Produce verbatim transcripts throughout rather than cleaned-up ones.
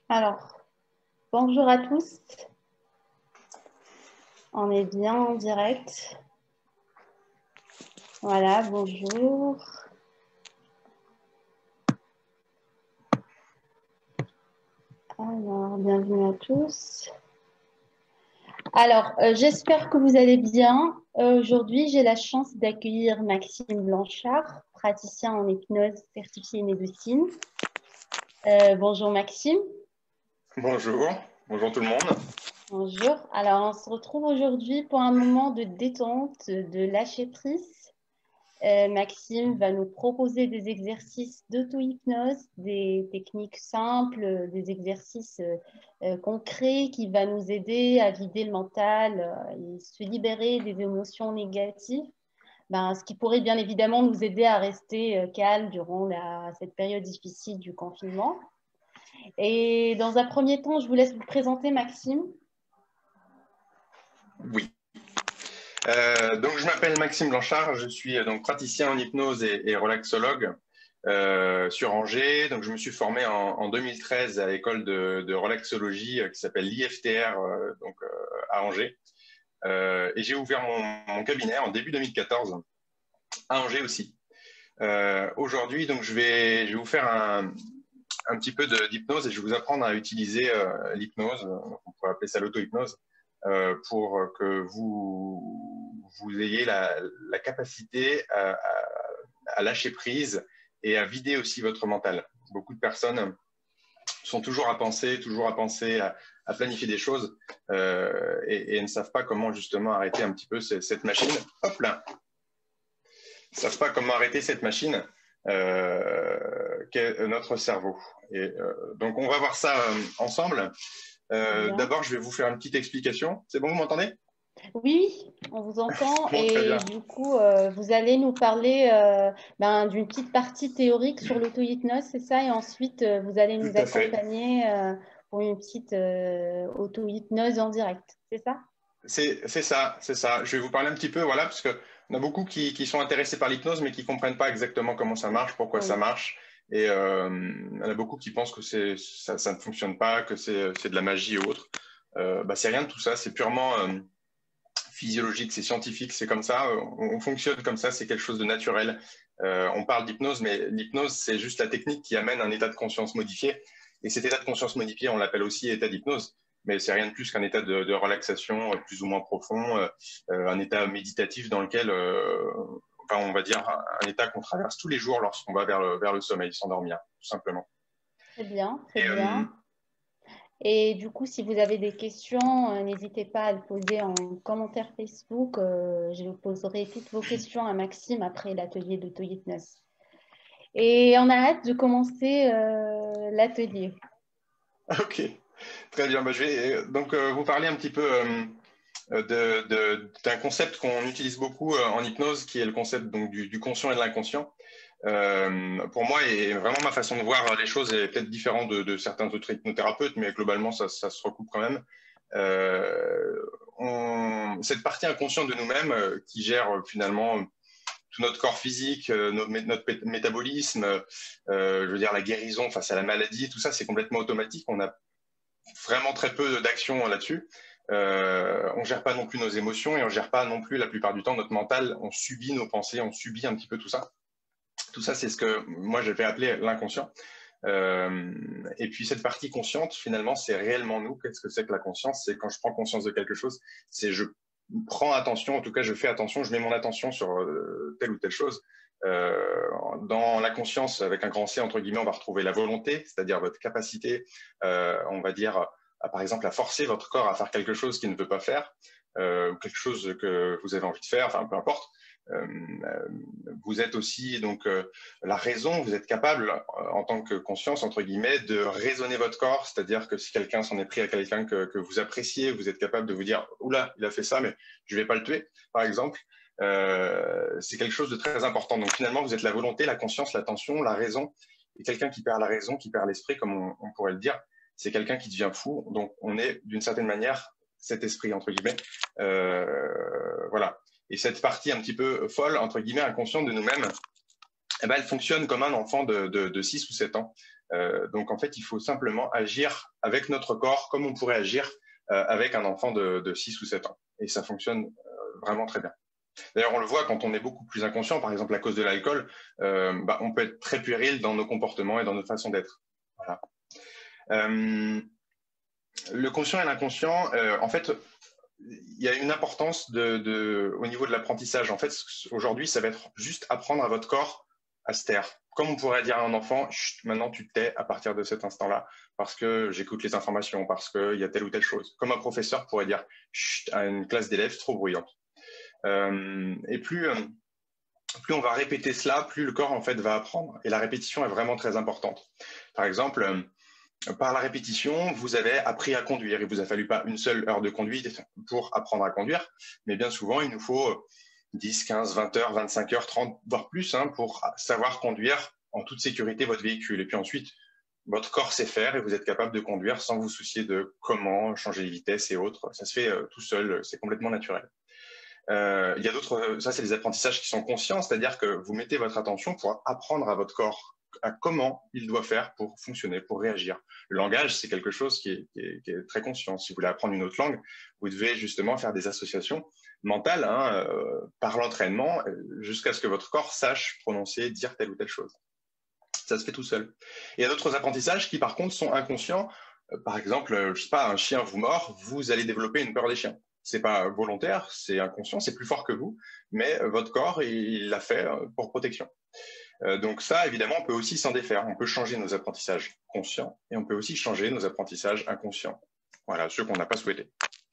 Alors, bonjour à tous. On est bien en direct. Voilà, bonjour. Alors, bienvenue à tous. Alors, euh, j'espère que vous allez bien. Euh, aujourd'hui, j'ai la chance d'accueillir Maxime Blanchard, praticien en hypnose certifié médecine. Euh, bonjour Maxime. Bonjour, bonjour tout le monde. Bonjour. Alors, on se retrouve aujourd'hui pour un moment de détente, de lâcher prise. Euh, Maxime va nous proposer des exercices d'auto-hypnose, des techniques simples, des exercices euh, euh, concrets qui vont nous aider à vider le mental euh, et se libérer des émotions négatives, ben, ce qui pourrait bien évidemment nous aider à rester euh, calme durant la, cette période difficile du confinement. Et dans un premier temps, je vous laisse vous présenter, Maxime. Oui. Euh, donc je m'appelle Maxime Blanchard, je suis euh, donc praticien en hypnose et, et relaxologue euh, sur Angers. Donc je me suis formé en, en deux mille treize à l'école de, de relaxologie euh, qui s'appelle l'I F T R euh, donc euh, à Angers. Euh, et j'ai ouvert mon, mon cabinet en début deux mille quatorze à Angers aussi. Euh, Aujourd'hui, donc je vais, je vais vous faire un, un petit peu d'hypnose et je vais vous apprendre à utiliser euh, l'hypnose, on pourrait appeler ça l'auto-hypnose, euh, pour que vous, vous ayez la, la capacité à, à, à lâcher prise et à vider aussi votre mental. Beaucoup de personnes sont toujours à penser, toujours à penser, à, à planifier des choses euh, et, et ne savent pas comment justement arrêter un petit peu cette, cette machine. Hop là, ne savent pas comment arrêter cette machine euh, qu'est notre cerveau. Et, euh, donc, on va voir ça euh, ensemble. Euh, Bien. D'abord, je vais vous faire une petite explication. C'est bon, vous m'entendez? Oui, on vous entend Bon, très et bien. du coup, euh, vous allez nous parler euh, ben, d'une petite partie théorique sur l'auto-hypnose, c'est ça? Et ensuite, euh, vous allez Tout nous à fait. accompagner euh, pour une petite euh, auto-hypnose en direct, c'est ça? C'est ça, c'est ça. Je vais vous parler un petit peu, voilà, parce que on a beaucoup qui, qui sont intéressés par l'hypnose, mais qui comprennent pas exactement comment ça marche, pourquoi ça Oui, marche. Et euh, il y en a beaucoup qui pensent que c'est ça, ça ne fonctionne pas, que c'est de la magie ou autre. Euh, bah, c'est rien de tout ça. C'est purement euh, physiologique, c'est scientifique, c'est comme ça, on, on, fonctionne comme ça, c'est quelque chose de naturel. Euh, on parle d'hypnose, mais l'hypnose, c'est juste la technique qui amène un état de conscience modifié. Et cet état de conscience modifié, on l'appelle aussi état d'hypnose, mais c'est rien de plus qu'un état de, de relaxation euh, plus ou moins profond, euh, un état méditatif dans lequel, euh, enfin, on va dire, un, un état qu'on traverse tous les jours lorsqu'on va vers le, vers le sommeil, s'endormir, tout simplement. très bien, très Et, euh, bien. Et du coup, si vous avez des questions, euh, n'hésitez pas à le poser en commentaire Facebook. Euh, je vous poserai toutes vos questions à Maxime après l'atelier d'auto-hypnose. Et on a hâte de commencer euh, l'atelier. ok, très bien. Bah, je vais euh, donc euh, vous parler un petit peu euh, de, de, d'un concept qu'on utilise beaucoup euh, en hypnose, qui est le concept donc, du, du conscient et de l'inconscient. Euh, pour moi, et vraiment ma façon de voir les choses est peut-être différente de, de certains autres hypnothérapeutes, mais globalement, ça, ça se recoupe quand même. Euh, on, cette partie inconsciente de nous-mêmes euh, qui gère euh, finalement tout notre corps physique, euh, notre, notre métabolisme, euh, je veux dire la guérison face à la maladie, tout ça, c'est complètement automatique. On a vraiment très peu d'actions là-dessus. Euh, on gère pas non plus nos émotions et on gère pas non plus la plupart du temps notre mental. On subit nos pensées, on subit un petit peu tout ça. Tout ça, c'est ce que moi je vais appeler l'inconscient. Euh, et puis cette partie consciente, finalement, c'est réellement nous. Qu'est-ce que c'est que la conscience? C'est quand je prends conscience de quelque chose, c'est je prends attention, en tout cas je fais attention, je mets mon attention sur euh, telle ou telle chose. Euh, dans la conscience, avec un grand C, entre guillemets, on va retrouver la volonté, c'est-à-dire votre capacité, euh, on va dire, à, par exemple, à forcer votre corps à faire quelque chose qu'il ne veut pas faire, euh, quelque chose que vous avez envie de faire, enfin peu importe. Euh, vous êtes aussi donc euh, la raison, vous êtes capable euh, en tant que conscience entre guillemets de raisonner votre corps, c'est-à-dire que si quelqu'un s'en est pris à quelqu'un que, que vous appréciez, vous êtes capable de vous dire oula il a fait ça mais je vais pas le tuer par exemple. Euh, c'est quelque chose de très important. Donc finalement vous êtes la volonté, la conscience, l'attention, la raison. Et quelqu'un qui perd la raison, qui perd l'esprit comme on, on pourrait le dire, c'est quelqu'un qui devient fou. Donc on est d'une certaine manière cet esprit entre guillemets. Euh, voilà. Et cette partie un petit peu folle, entre guillemets, inconsciente de nous-mêmes, eh ben, elle fonctionne comme un enfant de, de, de six ou sept ans. Euh, donc, en fait, il faut simplement agir avec notre corps comme on pourrait agir euh, avec un enfant de, de six ou sept ans. Et ça fonctionne euh, vraiment très bien. D'ailleurs, on le voit quand on est beaucoup plus inconscient, par exemple à cause de l'alcool, euh, bah, on peut être très puéril dans nos comportements et dans notre façon d'être. Voilà. Euh, le conscient et l'inconscient, euh, en fait, il y a une importance de, de, au niveau de l'apprentissage. En fait, aujourd'hui, ça va être juste apprendre à votre corps à se taire. Comme on pourrait dire à un enfant, maintenant tu te tais à partir de cet instant-là, parce que j'écoute les informations, parce qu'il y a telle ou telle chose. Comme un professeur pourrait dire à une classe d'élèves trop bruyante. Euh, et plus, euh, plus on va répéter cela, plus le corps en fait va apprendre. Et la répétition est vraiment très importante. Par exemple, euh, par la répétition, vous avez appris à conduire. Il vous a fallu pas une seule heure de conduite pour apprendre à conduire, mais bien souvent, il nous faut dix, quinze, vingt heures, vingt-cinq heures, trente, voire plus, hein, pour savoir conduire en toute sécurité votre véhicule. Et puis ensuite, votre corps sait faire et vous êtes capable de conduire sans vous soucier de comment changer les vitesses et autres. Ça se fait euh, tout seul, c'est complètement naturel. Euh, il y a d'autres, ça c'est des apprentissages qui sont conscients, c'est-à-dire que vous mettez votre attention pour apprendre à votre corps à comment il doit faire pour fonctionner, pour réagir. Le langage, c'est quelque chose qui est, qui, est, qui est très conscient. Si vous voulez apprendre une autre langue, vous devez justement faire des associations mentales hein, euh, par l'entraînement jusqu'à ce que votre corps sache prononcer, dire telle ou telle chose. Ça se fait tout seul. Et il y a d'autres apprentissages qui, par contre, sont inconscients. Euh, par exemple, je sais pas, un chien vous mord, vous allez développer une peur des chiens. C'est pas volontaire, c'est inconscient, c'est plus fort que vous, mais votre corps, il l'a fait pour protection. Euh, donc ça, évidemment, on peut aussi s'en défaire. On peut changer nos apprentissages conscients et on peut aussi changer nos apprentissages inconscients. Voilà, ceux qu'on n'a pas souhaités.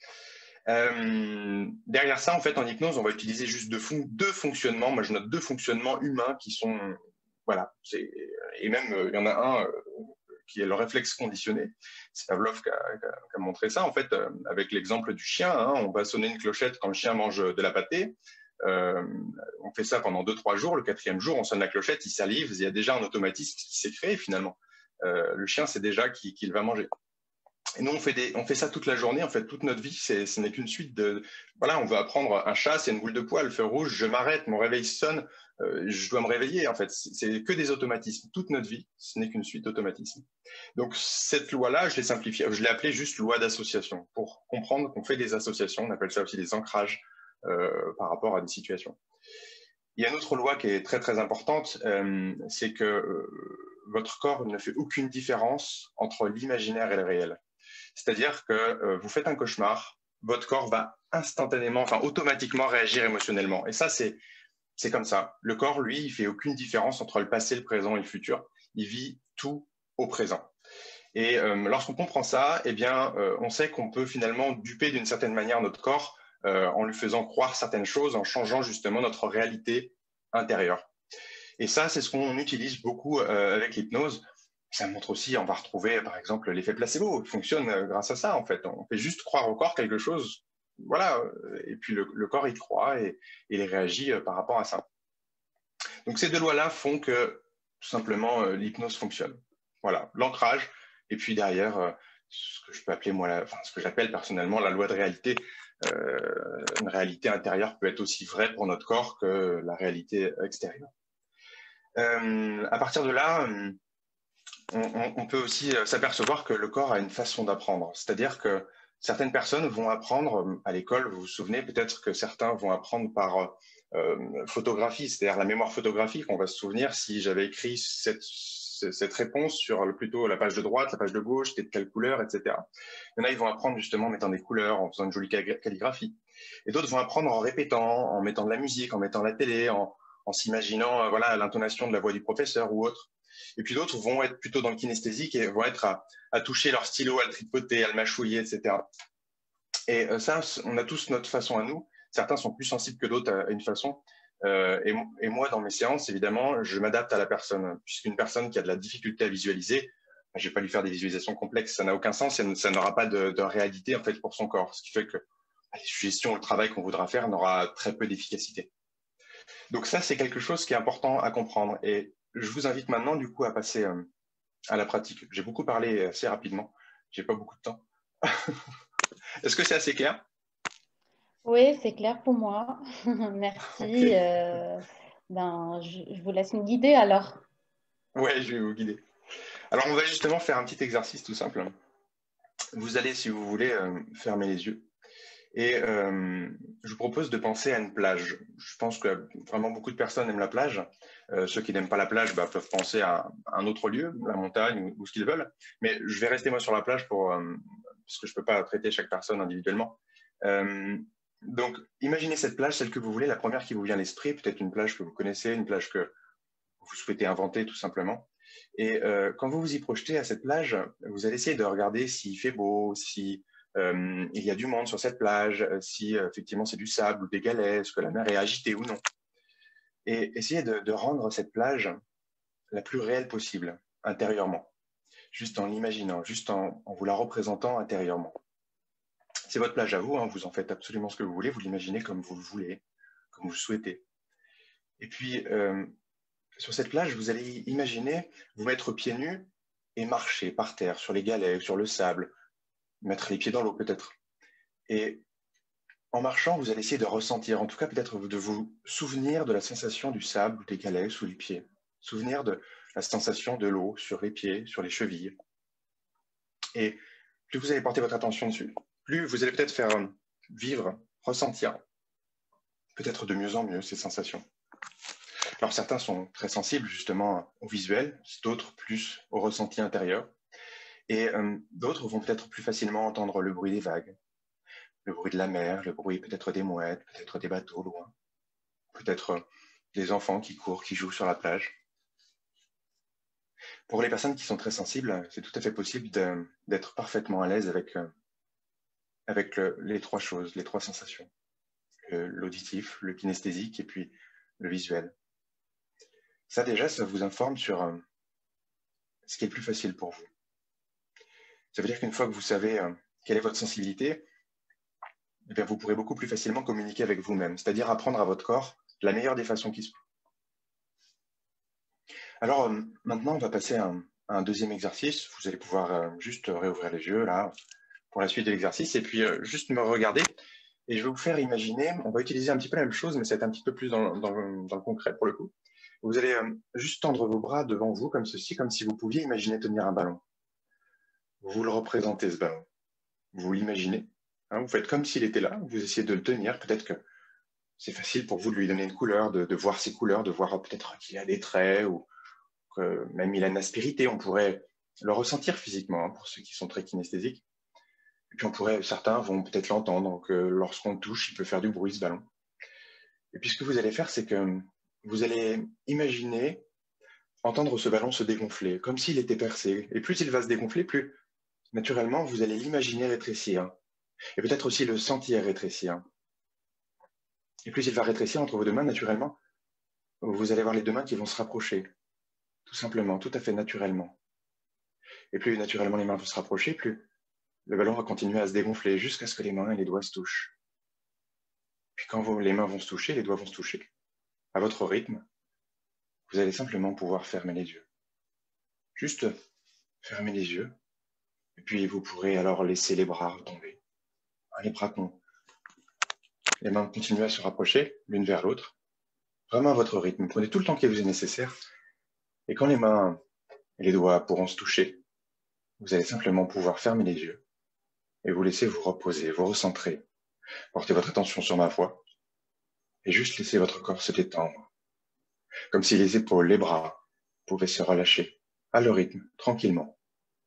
Euh, derrière ça, en fait, en hypnose, on va utiliser juste deux, fon deux fonctionnements. Moi, je note deux fonctionnements humains qui sont, voilà, et même il euh, y en a un euh, qui est le réflexe conditionné. C'est Pavlov qui a, qui, a, qui a montré ça, en fait, euh, avec l'exemple du chien. Hein, on va sonner une clochette quand le chien mange de la pâtée. Euh, on fait ça pendant deux, trois jours. Le quatrième jour, on sonne la clochette, il salive. Il y a déjà un automatisme qui s'est créé finalement. Euh, le chien sait déjà qu'il qu'il va manger. Et nous, on fait, des, on fait ça toute la journée, en fait, toute notre vie. Ce n'est qu'une suite de... Voilà, on veut apprendre un chat, c'est une boule de poil, feu rouge, je m'arrête, mon réveil sonne, euh, je dois me réveiller. En fait, c'est que des automatismes. Toute notre vie, ce n'est qu'une suite d'automatismes. Donc, cette loi-là, je l'ai simplifiée, je l'ai appelée juste loi d'association, pour comprendre qu'on fait des associations. On appelle ça aussi des ancrages euh, par rapport à des situations. Il y a une autre loi qui est très, très importante, euh, c'est que euh, votre corps ne fait aucune différence entre l'imaginaire et le réel. C'est-à-dire que euh, vous faites un cauchemar, votre corps va instantanément, enfin automatiquement réagir émotionnellement. Et ça, c'est c'est comme ça. Le corps, lui, il fait aucune différence entre le passé, le présent et le futur. Il vit tout au présent. Et euh, lorsqu'on comprend ça, eh bien, euh, on sait qu'on peut finalement duper d'une certaine manière notre corps euh, en lui faisant croire certaines choses, en changeant justement notre réalité intérieure. Et ça, c'est ce qu'on utilise beaucoup euh, avec l'hypnose. Ça montre aussi, on va retrouver par exemple l'effet placebo, il fonctionne grâce à ça en fait. On fait juste croire au corps quelque chose, voilà, et puis le, le corps il croit et, et il réagit par rapport à ça. Donc ces deux lois-là font que tout simplement euh, l'hypnose fonctionne. Voilà, l'ancrage et puis derrière euh, ce que je peux appeler moi, la, enfin ce que j'appelle personnellement la loi de réalité. Euh, une réalité intérieure peut être aussi vraie pour notre corps que la réalité extérieure. Euh, à partir de là, On, on, on peut aussi s'apercevoir que le corps a une façon d'apprendre. C'est-à-dire que certaines personnes vont apprendre à l'école, vous vous souvenez peut-être que certains vont apprendre par euh, photographie, c'est-à-dire la mémoire photographique. On va se souvenir si j'avais écrit cette, cette réponse sur le, plutôt la page de droite, la page de gauche, c'était de quelle couleur, et cetera. Il y en a, ils vont apprendre justement en mettant des couleurs, en faisant une jolie calligraphie. Et d'autres vont apprendre en répétant, en mettant de la musique, en mettant la télé, en, en s'imaginant voilà, l'intonation de la voix du professeur ou autre. Et puis d'autres vont être plutôt dans le kinesthésique et vont être à, à toucher leur stylo, à le tripoter, à le mâchouiller, et cetera. Et ça, on a tous notre façon à nous. Certains sont plus sensibles que d'autres à une façon. Euh, et, et moi, dans mes séances, évidemment, je m'adapte à la personne. Puisqu'une personne qui a de la difficulté à visualiser, je ne vais pas lui faire des visualisations complexes. Ça n'a aucun sens et ça n'aura pas de, de réalité en fait, pour son corps. Ce qui fait que les suggestions, le travail qu'on voudra faire n'aura très peu d'efficacité. Donc ça, c'est quelque chose qui est important à comprendre. Et je vous invite maintenant, du coup, à passer euh, à la pratique. J'ai beaucoup parlé assez rapidement. J'ai pas beaucoup de temps. Est-ce que c'est assez clair? Oui, c'est clair pour moi. Merci. Okay. Euh, Ben, je, je vous laisse me guider alors. Ouais, je vais vous guider. Alors, on va justement faire un petit exercice tout simple. Vous allez, si vous voulez, euh, fermer les yeux. Et euh, je vous propose de penser à une plage. Je pense que vraiment beaucoup de personnes aiment la plage. Euh, ceux qui n'aiment pas la plage bah, peuvent penser à un autre lieu, la montagne ou, ou ce qu'ils veulent. Mais je vais rester moi sur la plage pour, euh, parce que je ne peux pas traiter chaque personne individuellement. Euh, donc, imaginez cette plage, celle que vous voulez, la première qui vous vient à l'esprit, peut-être une plage que vous connaissez, une plage que vous souhaitez inventer tout simplement. Et euh, quand vous vous y projetez à cette plage, vous allez essayer de regarder s'il fait beau, si euh, il y a du monde sur cette plage, si euh, effectivement c'est du sable ou des galets, est-ce que la mer est agitée ou non. Et essayez de, de rendre cette plage la plus réelle possible, intérieurement, juste en l'imaginant, juste en, en vous la représentant intérieurement. C'est votre plage à vous, hein, vous en faites absolument ce que vous voulez, vous l'imaginez comme vous le voulez, comme vous le souhaitez. Et puis, euh, sur cette plage, vous allez imaginer vous mettre pieds nus et marcher par terre, sur les galets, sur le sable, mettre les pieds dans l'eau peut-être. Et en marchant, vous allez essayer de ressentir, en tout cas peut-être de vous souvenir de la sensation du sable ou des galets sous les pieds. Souvenir de la sensation de l'eau sur les pieds, sur les chevilles. Et plus vous allez porter votre attention dessus, plus vous allez peut-être faire vivre, ressentir, peut-être de mieux en mieux ces sensations. Alors certains sont très sensibles justement au visuel, d'autres plus au ressenti intérieur. Et euh, d'autres vont peut-être plus facilement entendre le bruit des vagues, le bruit de la mer, le bruit peut-être des mouettes, peut-être des bateaux loin, peut-être euh, des enfants qui courent, qui jouent sur la plage. Pour les personnes qui sont très sensibles, c'est tout à fait possible de, d'être parfaitement à l'aise avec, euh, avec le, les trois choses, les trois sensations. Le, l'auditif, le kinesthésique et puis le visuel. Ça déjà, ça vous informe sur euh, ce qui est le plus facile pour vous. Ça veut dire qu'une fois que vous savez euh, quelle est votre sensibilité, eh bien, vous pourrez beaucoup plus facilement communiquer avec vous-même, c'est-à-dire apprendre à votre corps de la meilleure des façons qui se peut. Alors euh, maintenant, on va passer à un, à un deuxième exercice. Vous allez pouvoir euh, juste réouvrir les yeux là pour la suite de l'exercice et puis euh, juste me regarder. Et je vais vous faire imaginer, on va utiliser un petit peu la même chose, mais ça va être un petit peu plus dans, dans, dans le concret pour le coup. Vous allez euh, juste tendre vos bras devant vous comme ceci, comme si vous pouviez imaginer tenir un ballon. Vous le représentez ce ballon. Vous l'imaginez. Hein, vous faites comme s'il était là. Vous essayez de le tenir. Peut-être que c'est facile pour vous de lui donner une couleur, de, de voir ses couleurs, de voir peut-être qu'il a des traits ou que même il a une aspérité. On pourrait le ressentir physiquement hein, pour ceux qui sont très kinesthésiques. Et puis on pourrait, certains vont peut-être l'entendre. Donc euh, lorsqu'on touche, il peut faire du bruit ce ballon. Et puis ce que vous allez faire, c'est que vous allez imaginer entendre ce ballon se dégonfler, comme s'il était percé. Et plus il va se dégonfler, plus naturellement, vous allez l'imaginer rétrécir. Et peut-être aussi le sentir rétrécir. Et plus il va rétrécir entre vos deux mains, naturellement, vous allez voir les deux mains qui vont se rapprocher. Tout simplement, tout à fait naturellement. Et plus naturellement les mains vont se rapprocher, plus le ballon va continuer à se dégonfler jusqu'à ce que les mains et les doigts se touchent. Puis quand vos, les mains vont se toucher, les doigts vont se toucher, à votre rythme, vous allez simplement pouvoir fermer les yeux. Juste fermer les yeux. Et puis vous pourrez alors laisser les bras tomber. Les bras con. Les mains continuent à se rapprocher l'une vers l'autre. Vraiment à votre rythme. Prenez tout le temps qui vous est nécessaire. Et quand les mains et les doigts pourront se toucher, vous allez simplement pouvoir fermer les yeux et vous laisser vous reposer, vous recentrer. Portez votre attention sur ma voix et juste laisser votre corps se détendre. Comme si les épaules, les bras pouvaient se relâcher à leur rythme, tranquillement.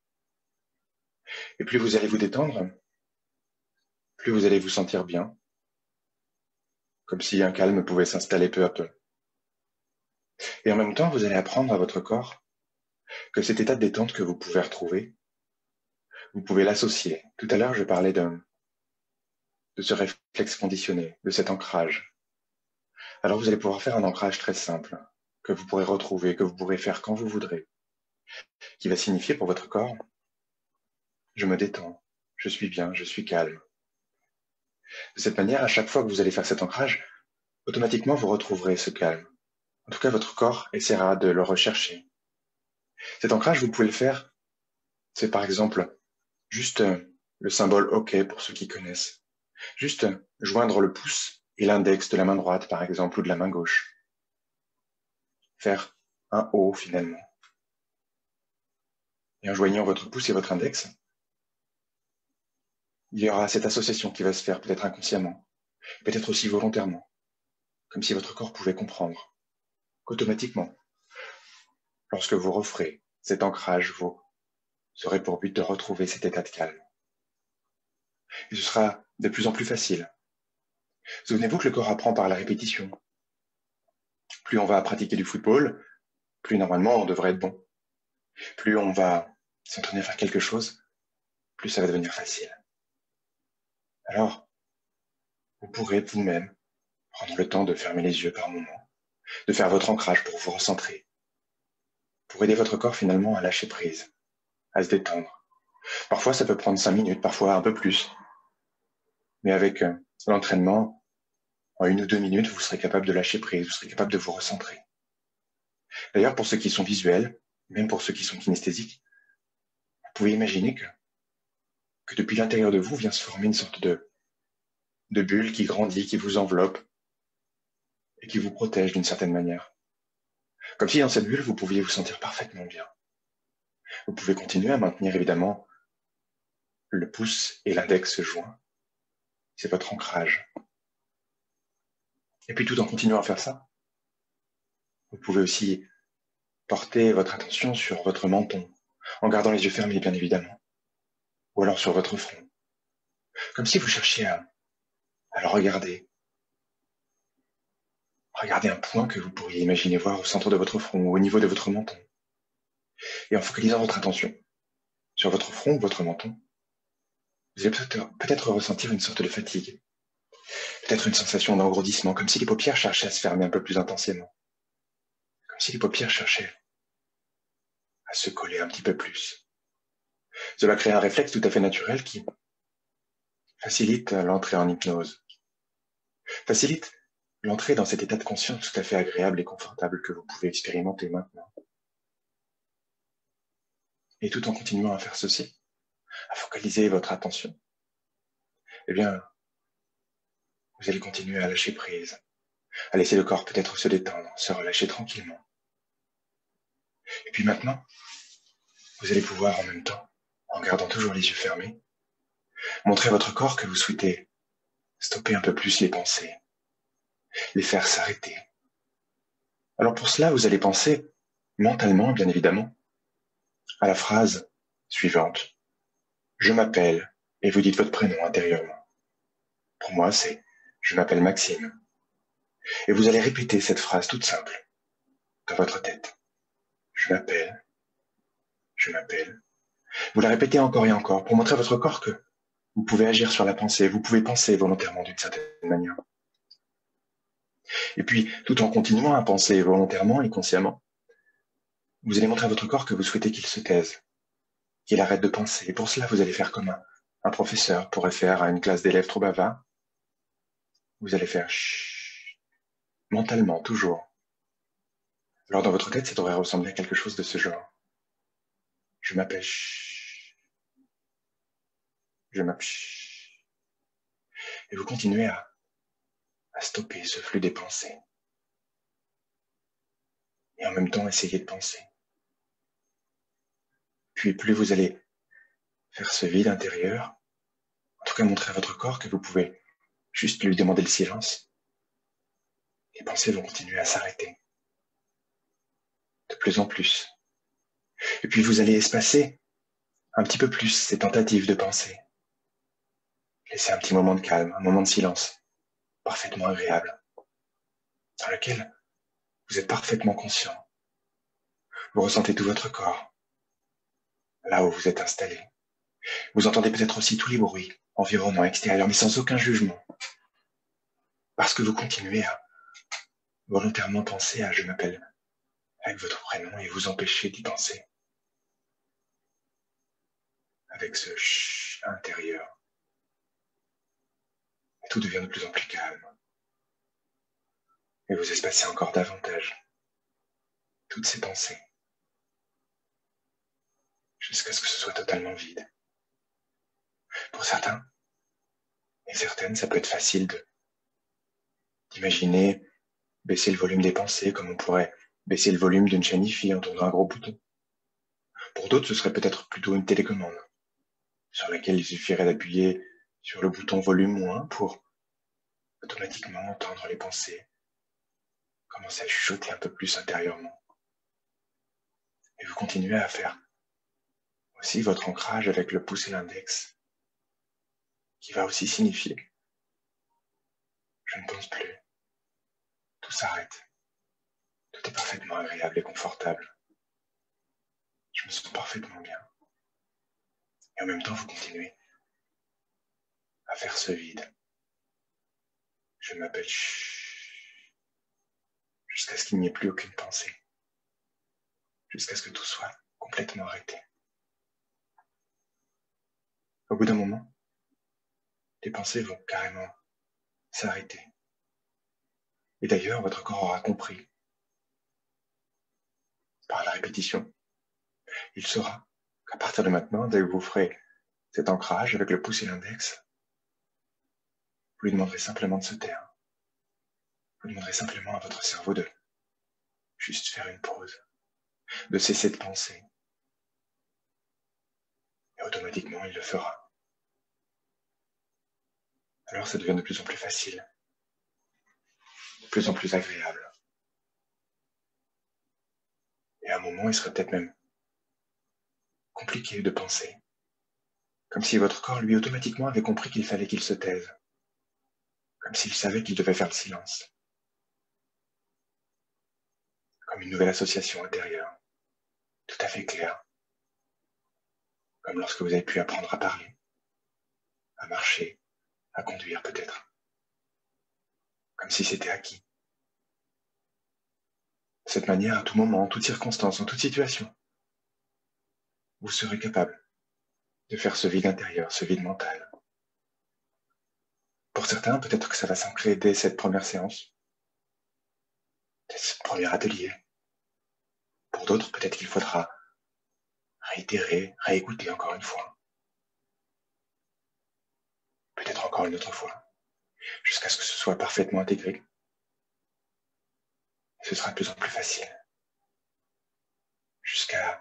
Et plus vous allez vous détendre, plus vous allez vous sentir bien, comme si un calme pouvait s'installer peu à peu. Et en même temps, vous allez apprendre à votre corps que cet état de détente que vous pouvez retrouver, vous pouvez l'associer. Tout à l'heure, je parlais de, de ce réflexe conditionné, de cet ancrage. Alors vous allez pouvoir faire un ancrage très simple, que vous pourrez retrouver, que vous pourrez faire quand vous voudrez, qui va signifier pour votre corps, je me détends, je suis bien, je suis calme. De cette manière, à chaque fois que vous allez faire cet ancrage, automatiquement vous retrouverez ce calme. En tout cas, votre corps essaiera de le rechercher. Cet ancrage, vous pouvez le faire, c'est par exemple juste le symbole OK pour ceux qui connaissent. Juste joindre le pouce et l'index de la main droite, par exemple, ou de la main gauche. faire un O finalement. Et en joignant votre pouce et votre index, il y aura cette association qui va se faire peut-être inconsciemment, peut-être aussi volontairement, comme si votre corps pouvait comprendre qu'automatiquement, lorsque vous referez cet ancrage, vous aurez pour but de retrouver cet état de calme. Et ce sera de plus en plus facile. Souvenez-vous que le corps apprend par la répétition. Plus on va pratiquer du football, plus normalement on devrait être bon. Plus on va s'entraîner à faire quelque chose, plus ça va devenir facile. Alors, vous pourrez vous-même prendre le temps de fermer les yeux par moment, de faire votre ancrage pour vous recentrer, pour aider votre corps finalement à lâcher prise, à se détendre. Parfois, ça peut prendre cinq minutes, parfois un peu plus. Mais avec euh, l'entraînement, en une ou deux minutes, vous serez capable de lâcher prise, vous serez capable de vous recentrer. D'ailleurs, pour ceux qui sont visuels, même pour ceux qui sont kinesthésiques, vous pouvez imaginer que, que depuis l'intérieur de vous vient se former une sorte de, de bulle qui grandit, qui vous enveloppe et qui vous protège d'une certaine manière. Comme si dans cette bulle, vous pouviez vous sentir parfaitement bien. Vous pouvez continuer à maintenir évidemment le pouce et l'index joints. C'est votre ancrage. Et puis tout en continuant à faire ça, vous pouvez aussi porter votre attention sur votre menton, en gardant les yeux fermés bien évidemment, ou alors sur votre front, comme si vous cherchiez à, à le regarder. Regardez un point que vous pourriez imaginer voir au centre de votre front ou au niveau de votre menton. Et en focalisant votre attention sur votre front ou votre menton, vous allez peut-être peut-être ressentir une sorte de fatigue, peut-être une sensation d'engourdissement, comme si les paupières cherchaient à se fermer un peu plus intensément, comme si les paupières cherchaient à se coller un petit peu plus. Cela crée un réflexe tout à fait naturel qui facilite l'entrée en hypnose, facilite l'entrée dans cet état de conscience tout à fait agréable et confortable que vous pouvez expérimenter maintenant. Et tout en continuant à faire ceci, à focaliser votre attention, eh bien, vous allez continuer à lâcher prise, à laisser le corps peut-être se détendre, se relâcher tranquillement. Et puis maintenant, vous allez pouvoir en même temps, en gardant toujours les yeux fermés, montrer à votre corps que vous souhaitez stopper un peu plus les pensées, les faire s'arrêter. Alors pour cela, vous allez penser, mentalement bien évidemment, à la phrase suivante. Je m'appelle, et vous dites votre prénom intérieurement. Pour moi, c'est « je m'appelle Maxime ». Et vous allez répéter cette phrase toute simple dans votre tête. Je m'appelle, je m'appelle. Vous la répétez encore et encore pour montrer à votre corps que vous pouvez agir sur la pensée, vous pouvez penser volontairement d'une certaine manière. Et puis, tout en continuant à penser volontairement et consciemment, vous allez montrer à votre corps que vous souhaitez qu'il se taise, qu'il arrête de penser. Et pour cela, vous allez faire comme un, un professeur pourrait faire à une classe d'élèves trop bavards. Vous allez faire chut, mentalement, toujours. Alors dans votre tête, ça devrait ressembler à quelque chose de ce genre. Je m'appelle chut. Je m'appelle chut. Et vous continuez à, à stopper ce flux des pensées. Et en même temps, essayez de penser. Puis plus vous allez faire ce vide intérieur, en tout cas montrer à votre corps que vous pouvez juste lui demander le silence, les pensées vont continuer à s'arrêter. De plus en plus. Et puis vous allez espacer un petit peu plus ces tentatives de pensée. Laissez un petit moment de calme, un moment de silence, parfaitement agréable, dans lequel vous êtes parfaitement conscient. Vous ressentez tout votre corps, là où vous êtes installé. Vous entendez peut-être aussi tous les bruits environnants, extérieurs, mais sans aucun jugement. Parce que vous continuez à volontairement penser à « je m'appelle » avec votre prénom et vous empêchez d'y penser. Avec ce chut intérieur. Et tout devient de plus en plus calme. Et vous espacez encore davantage toutes ces pensées jusqu'à ce que ce soit totalement vide. Pour certains et certaines, ça peut être facile de, d'imaginer baisser le volume des pensées comme on pourrait baisser le volume d'une chaîne Hi-Fi en tournant un gros bouton. Pour d'autres, ce serait peut-être plutôt une télécommande, sur laquelle il suffirait d'appuyer sur le bouton volume moins pour automatiquement entendre les pensées, commencer à chuchoter un peu plus intérieurement. Et vous continuez à faire aussi votre ancrage avec le pouce et l'index, qui va aussi signifier « je ne pense plus ». Tout s'arrête. Tout est parfaitement agréable et confortable. Je me sens parfaitement bien. Et en même temps, vous continuez à faire ce vide. Je m'appelle chut, jusqu'à ce qu'il n'y ait plus aucune pensée. Jusqu'à ce que tout soit complètement arrêté. Au bout d'un moment, les pensées vont carrément s'arrêter. Et d'ailleurs, votre corps aura compris, par la répétition, il saura qu'à partir de maintenant, dès que vous ferez cet ancrage avec le pouce et l'index, vous lui demanderez simplement de se taire. Vous demanderez simplement à votre cerveau de juste faire une pause, de cesser de penser. Et automatiquement, il le fera. Alors ça devient de plus en plus facile, de plus en plus agréable. Et à un moment, il serait peut-être même compliqué de penser. Comme si votre corps, lui, automatiquement avait compris qu'il fallait qu'il se taise. Comme s'il savait qu'il devait faire le silence. Comme une nouvelle association intérieure, tout à fait claire. Comme lorsque vous avez pu apprendre à parler, à marcher, à conduire peut-être. Comme si c'était acquis. De cette manière, à tout moment, en toute circonstance, en toute situation, vous serez capable de faire ce vide intérieur, ce vide mental. Pour certains, peut-être que ça va s'ancrer dès cette première séance, dès ce premier atelier. Pour d'autres, peut-être qu'il faudra réitérer, réécouter encore une fois. Peut-être encore une autre fois, jusqu'à ce que ce soit parfaitement intégré. Ce sera de plus en plus facile. Jusqu'à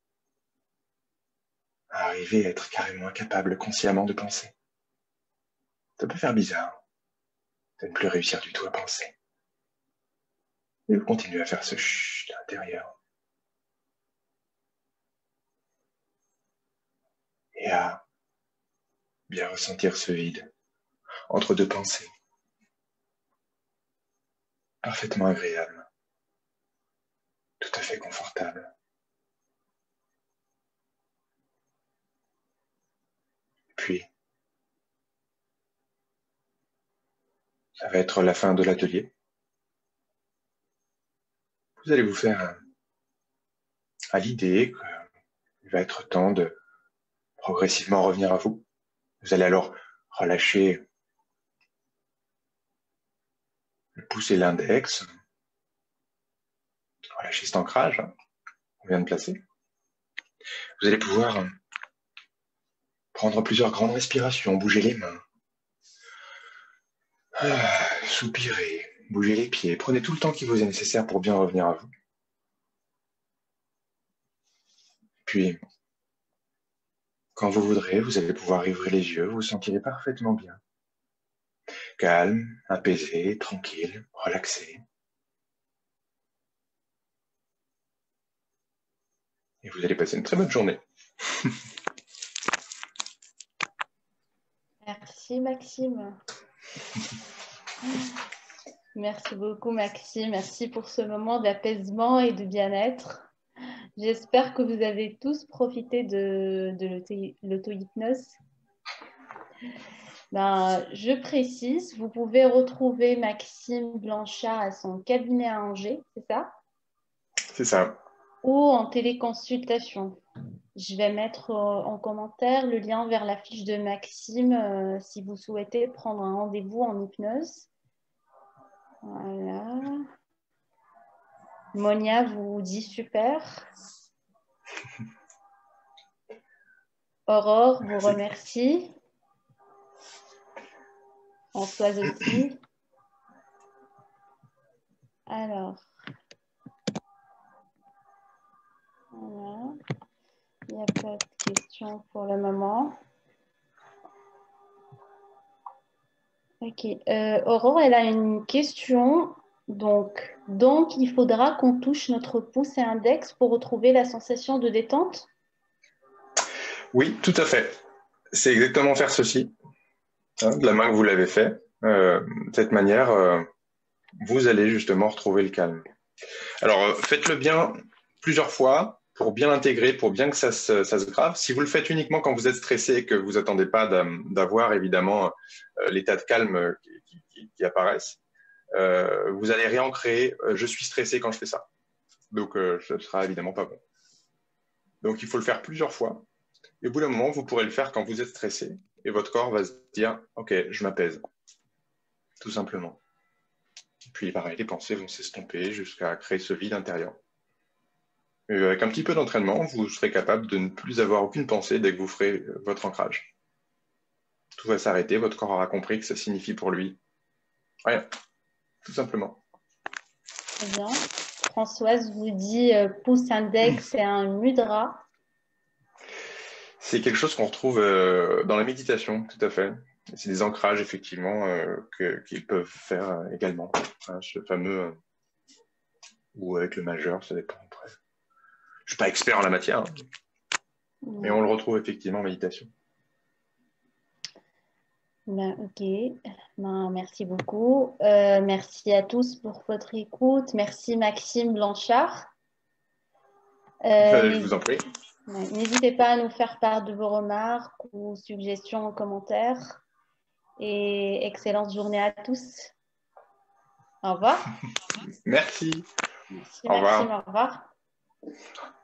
arriver à être carrément incapable consciemment de penser. Ça peut faire bizarre de ne plus réussir du tout à penser. Et vous continuez à faire ce chut à l'intérieur. Et à bien ressentir ce vide entre deux pensées. Parfaitement agréable. Tout à fait confortable. Puis, ça va être la fin de l'atelier. Vous allez vous faire à l'idée qu'il va être temps de progressivement revenir à vous. Vous allez alors relâcher le pouce et l'index, relâcher cet ancrage qu'on vient de placer. Vous allez pouvoir prendre plusieurs grandes respirations, bouger les mains, ah, soupirer, bouger les pieds. Prenez tout le temps qui vous est nécessaire pour bien revenir à vous. Puis, quand vous voudrez, vous allez pouvoir ouvrir les yeux, vous vous sentirez parfaitement bien. Calme, apaisé, tranquille, relaxé. Et vous allez passer une très bonne journée. Merci Maxime. Merci beaucoup Maxime. Merci pour ce moment d'apaisement et de bien-être. J'espère que vous avez tous profité de, de l'auto-hypnose. Ben, je précise, vous pouvez retrouver Maxime Blanchard à son cabinet à Angers, c'est ça? C'est ça. Ou en téléconsultation. Je vais mettre en commentaire le lien vers la fiche de Maxime euh, si vous souhaitez prendre un rendez-vous en hypnose. Voilà. Monia vous dit super. Aurore vous remercie. Françoise aussi. Alors, n'y a pas de questions pour le moment. Ok. Euh, Aurore, elle a une question. Donc, donc, il faudra qu'on touche notre pouce et index pour retrouver la sensation de détente? Oui, tout à fait. C'est exactement faire ceci, hein, de la main que vous l'avez fait. Euh, de cette manière, euh, vous allez justement retrouver le calme. Alors, euh, faites-le bien plusieurs fois pour bien l'intégrer, pour bien que ça se, ça se grave. Si vous le faites uniquement quand vous êtes stressé et que vous attendez pas d'avoir évidemment euh, l'état de calme qui, qui, qui apparaissent, euh, vous allez réancrer euh, « je suis stressé quand je fais ça ». Donc, euh, ce ne sera évidemment pas bon. Donc, il faut le faire plusieurs fois. Et au bout d'un moment, vous pourrez le faire quand vous êtes stressé. Et votre corps va se dire « ok, je m'apaise ». Tout simplement. Et puis, pareil, les pensées vont s'estomper jusqu'à créer ce vide intérieur. Et avec un petit peu d'entraînement, vous serez capable de ne plus avoir aucune pensée dès que vous ferez votre ancrage. Tout va s'arrêter, votre corps aura compris que ça signifie pour lui rien, tout simplement. Très bien. Françoise vous dit euh, pouce index et un mudra. C'est quelque chose qu'on retrouve euh, dans la méditation, tout à fait. C'est des ancrages, effectivement, euh, qu'ils peuvent faire euh, également. Hein, ce fameux, euh, ou avec le majeur, ça dépend après. Je ne suis pas expert en la matière, hein, mmh. mais on le retrouve effectivement en méditation. Ben, ok, ben, merci beaucoup. Euh, merci à tous pour votre écoute. Merci Maxime Blanchard. Euh, je vous en prie. N'hésitez pas à nous faire part de vos remarques ou suggestions en commentaire. Et excellente journée à tous. Au revoir. Merci. Merci au Maxime, revoir. au revoir.